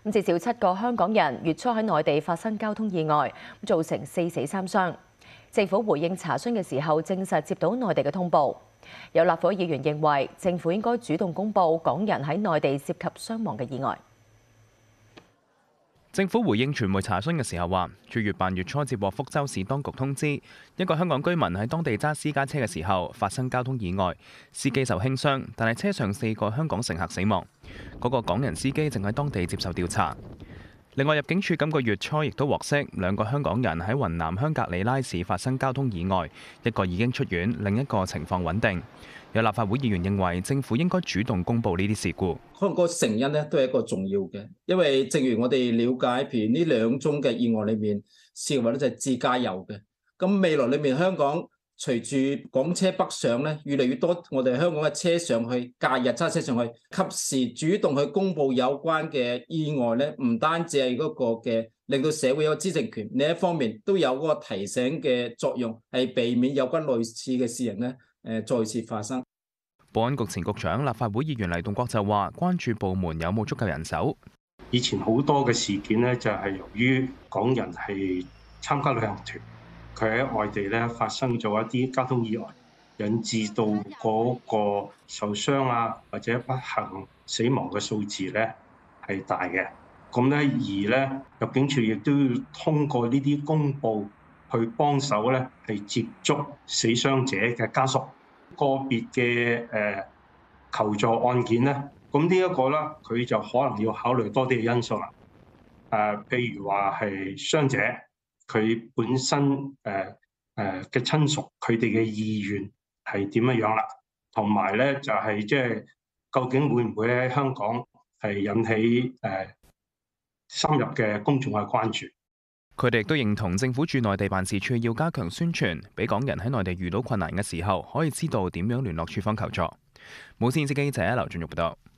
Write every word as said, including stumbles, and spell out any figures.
咁至少七個香港人月初喺內地發生交通意外，造成四死三傷。政府回應查詢嘅時候，證實接到內地嘅通報。有立法會議員認為，政府應該主動公佈港人喺內地涉及傷亡嘅意外。 政府回應傳媒查詢嘅時候話，駐粵辦月初接獲福州市當局通知，一個香港居民喺當地揸私家車嘅時候發生交通意外，司機受輕傷，但係車上四個香港乘客死亡。嗰個港人司機正喺當地接受調查。另外，入境處今個月初亦都獲悉，兩個香港人喺雲南香格里拉市發生交通意外，一個已經出院，另一個情況穩定。有立法會議員認為政府應該主動公佈呢啲事故。 可能個成因咧都係一個重要嘅，因為正如我哋了解，譬如呢兩宗嘅意外裏面，涉及咧就係自駕遊嘅。咁未來裏面香港隨住港車北上咧，越嚟越多我哋香港嘅車上去假日揸車上去，及時主動去公佈有關嘅意外咧，唔單止係嗰個嘅令到社會有知情權，另一方面都有嗰個提醒嘅作用，係避免有關類似嘅事情咧誒再次發生。 保安局前局長、立法會議員黎棟國就話：關注部門有冇足夠人手。 以前好多嘅事件呢，就係由於港人係參加旅行團，佢喺外地咧發生咗一啲交通意外，引致到嗰個受傷啊或者不幸死亡嘅數字咧係大嘅。咁咧而咧入境處亦都要通過呢啲公佈去幫手咧係接觸死傷者嘅家屬。個別嘅誒求助案件咧，咁呢一個咧，佢就可能要考慮多啲嘅因素啦。誒，譬如話係傷者佢本身誒誒嘅親屬，佢哋嘅意願係點樣樣啦，同埋咧就係即係究竟會唔會喺香港係引起誒深入嘅公眾嘅關注。 佢哋亦都認同政府駐內地辦事處要加強宣傳，俾港人喺內地遇到困難嘅時候，可以知道點樣聯絡處方求助。無線電視記者劉俊玉報道。